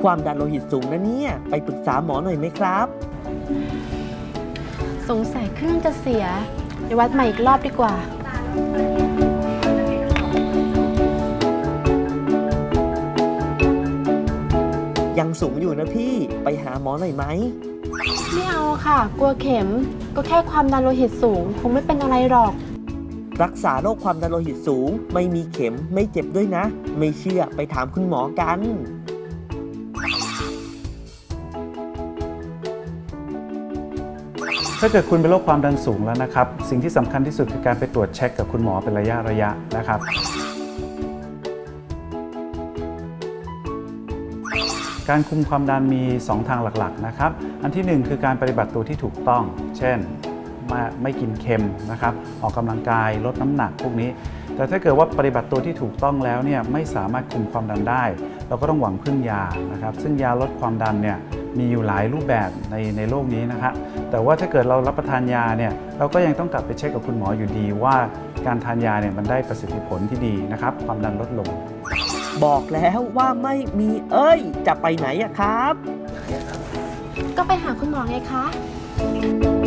ความดันโลหิตสูงนะเนี่ยไปปรึกษาหมอหน่อยไหมครับสงสัยเครื่องจะเสียเดี๋ยววัดใหม่อีกรอบดีกว่ายังสูงอยู่นะพี่ไปหาหมอหน่อยไหมไม่เอาค่ะกลัวเข็มก็แค่ความดันโลหิตสูงคงไม่เป็นอะไรหรอกรักษาโรคความดันโลหิตสูงไม่มีเข็มไม่เจ็บด้วยนะไม่เชื่อไปถามคุณหมอกันถ้าเกิดคุณเป็นโรคความดันสูงแล้วนะครับสิ่งที่สำคัญที่สุดคือการไปตรวจเช็คกับคุณหมอเป็นระยะนะครับการคุมความดันมี2ทางหลักๆนะครับอันที่1คือการปฏิบัติตัวที่ถูกต้องเช่นไม่กินเค็มนะครับออกกำลังกายลดน้ำหนักพวกนี้แต่ถ้าเกิดว่าปฏิบัติตัวที่ถูกต้องแล้วเนี่ยไม่สามารถคุมความดันได้เราก็ต้องหวังพึ่งยานะครับซึ่งยาลดความดันเนี่ยมีอยู่หลายรูปแบบในโลกนี้นะครับแต่ว่าถ้าเกิดเรารับประทานยาเนี่ยเราก็ยังต้องกลับไปเช็คกับคุณหมออยู่ดีว่าการทานยาเนี่ยมันได้ประสิทธิผลที่ดีนะครับความดันลดลงบอกแล้วว่าไม่มีจะไปไหนอะครับก็ไปหาคุณหมอไงคะ